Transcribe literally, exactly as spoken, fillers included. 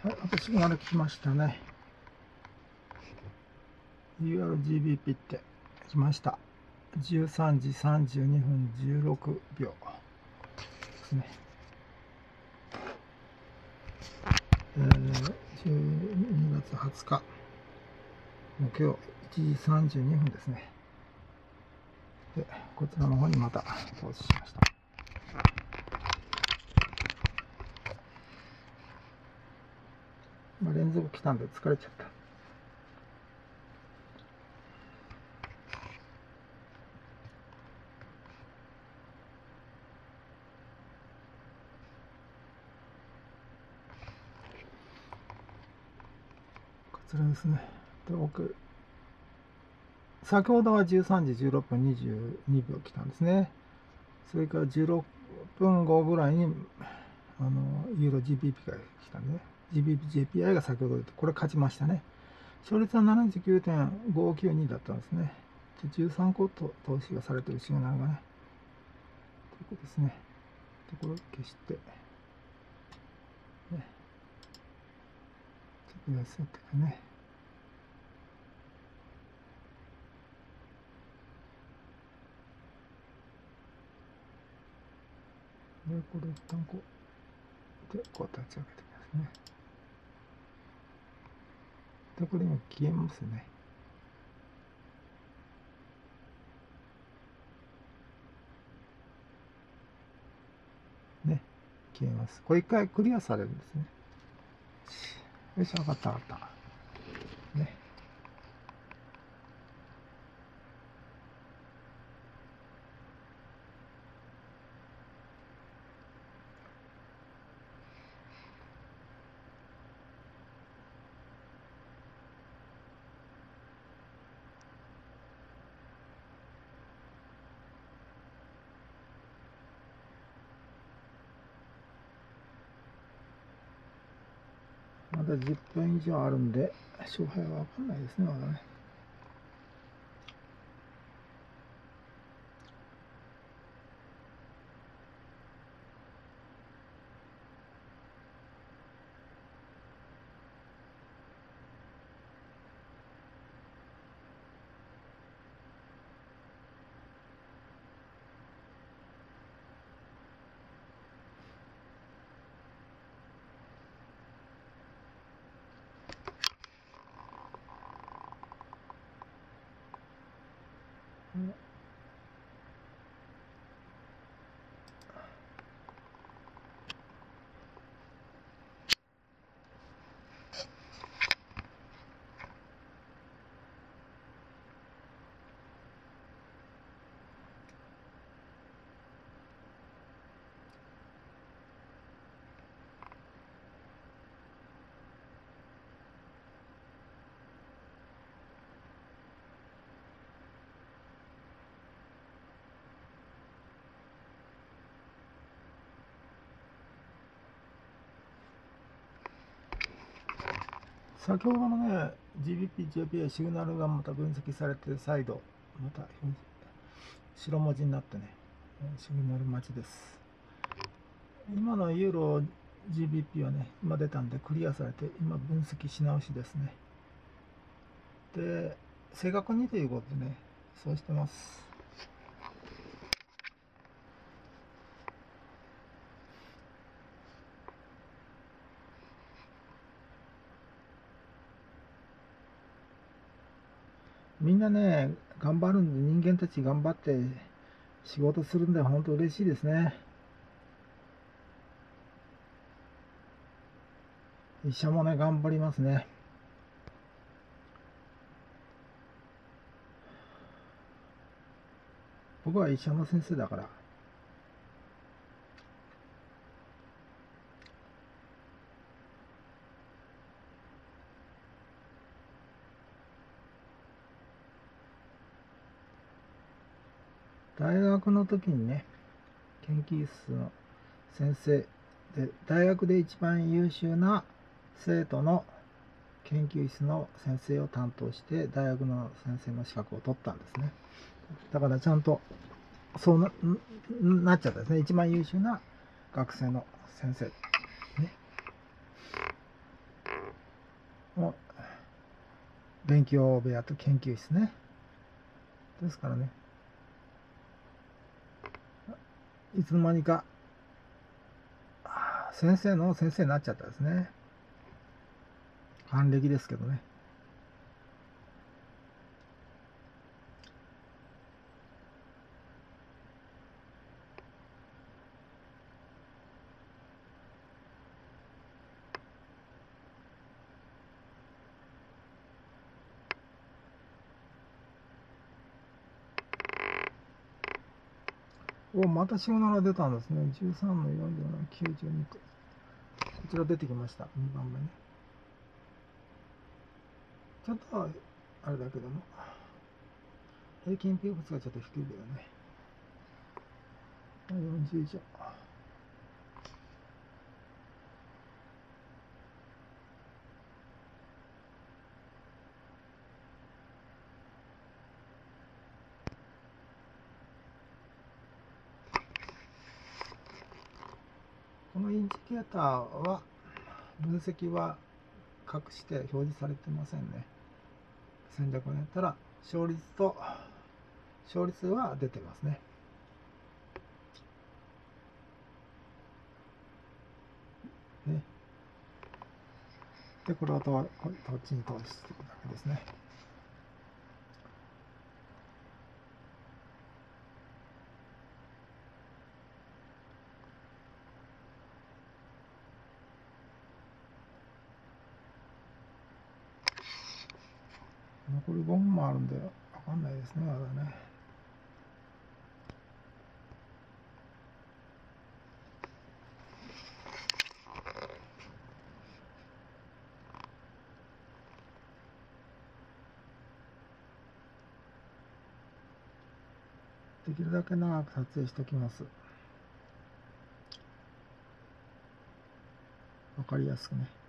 はい、私もあれ来ましたね。ユーアールジービーピー って来ました。じゅうさんじさんじゅうにふんじゅうろくびょうですね。えー、じゅうにがつはつか、木曜いちじさんじゅうにふんですね。で、こちらの方にまた投資しました。まあ、連続来たんで疲れちゃった。こちらですね。で、奥、先ほどはじゅうさんじじゅうろっぷんにじゅうにびょう来たんですね。それからじゅうろっぷんごぐらいに、あの、ユーロ ジービーピー が来たんでね。ジービーピージェーピーアイ が先ほど出て、これ勝ちましたね。勝率は ななじゅうきゅうてんごきゅうに だったんですね。じゅうさんこと投資がされてるシグナルがね。ということですね。で、これを消して、ね。ちょっと休んでね。で、これ一旦こう、で、こう立ち上げてきますね。で、これ今消えますね。ね。消えます。これ一回クリアされるんですね。よし、わかったわかった。ね。まだじゅっぷん以上あるんで、勝敗はわかんないですね、まだね。先ほどのね、ジービーピー、ジェーピーアイ シグナルがまた分析されて、再度、また表示、白文字になってね、シグナル待ちです。今のユーロ ジービーピー はね、今出たんでクリアされて、今分析し直しですね。で、正確にということでね、そうしてます。みんなね、頑張るんで、人間たち頑張って仕事するんで、本当嬉しいですね。医者もね、頑張りますね。僕は医者の先生だから。大学の時にね、研究室の先生で、大学で一番優秀な生徒の研究室の先生を担当して、大学の先生の資格を取ったんですね。だからちゃんと、そう な, なっちゃったですね。一番優秀な学生の先生。ね。 も勉強部屋と研究室ね。ですからね、いつの間にか先生の先生になっちゃったですね。還暦ですけどね。お、またよんじゅうなな出たんですね。じゅうさんのよんじゅうなな、きゅうじゅうにこ。こちら出てきました。にばんめね。ちょっと、あれだけども。平均ピー物がちょっと低いけどね。よんじゅう以上。このインジケーターは、分析は隠して表示されてませんね。戦略をやったら、勝率と、勝率は出てますね。ね。で、これをとこっちに通していくだけですね。残りごふんもあるんで、わかんないですね、まだね。できるだけ長く撮影しておきます。わかりやすくね。